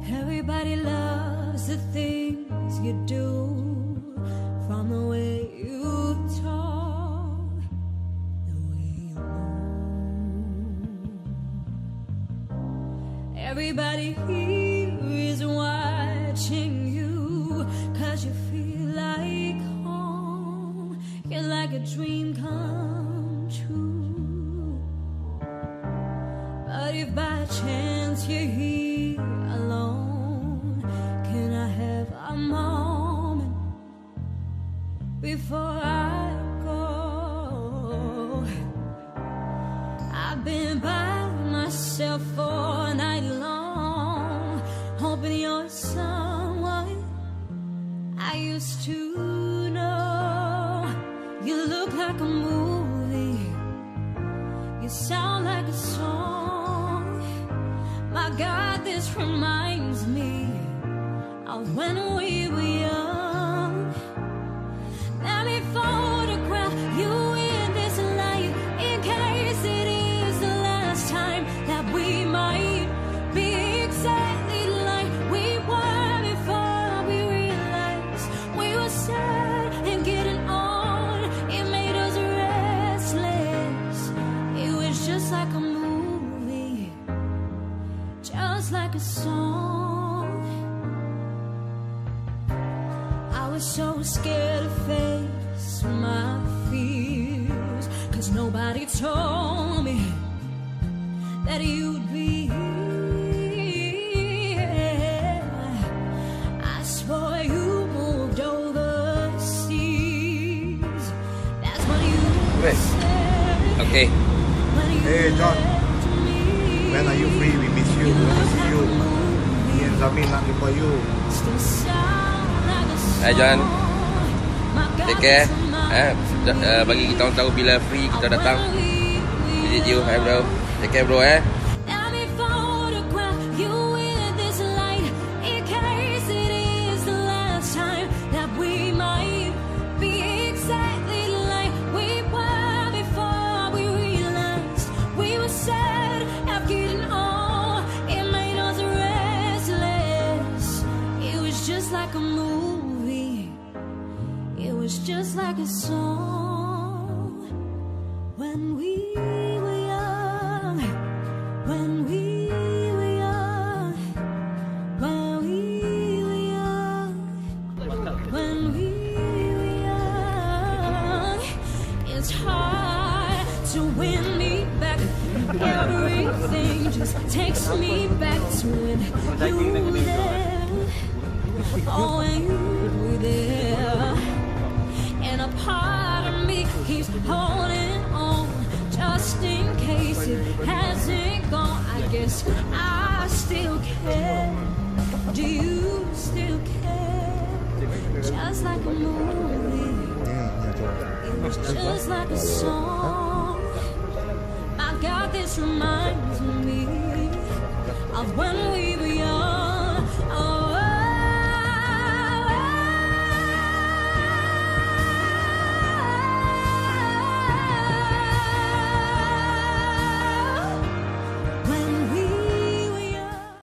Everybody loves the things you do, from the way you talk, the way you move. Everybody here is watching you, 'cause you feel like home. You're like a dream come true. But if by chance you're here alone, can I have a moment before I go? I've been by myself all night long, hoping you're someone I used to know. You look like a movie, you sound like a song. My God, this reminds me of when we were young. Let me photograph you in this light, in case it is the last time that we might be exactly like we were before we realized we were sad and getting on. It made us restless. It was just like a movie, just like a song. I was so scared to face my fears, 'cause nobody told me that you'd be here. I swore you moved overseas. That's what you said. Okay. Hey John, when are you free? We miss you. We want to see you. Me and Zamin nak jumpa you. Hai John, take care. Bagi kita orang tahu bila free kita datang visit you. Hai bro, take care bro. Let me photograph you in this light, in case it is the last time that we might be exactly like we were before we realized we were sad after getting on. It made us restless. It was just like a movie, it was just like a song. When we were young, when we were young, when we were young, when we were young. It's hard to win me back. Everything just takes me back to when you were there. Oh, when you were there. And a part of me keeps holding on, just in case it hasn't gone. I guess I still care. Do you still care? Just like a movie, it was just like a song. My God, this reminds me of when we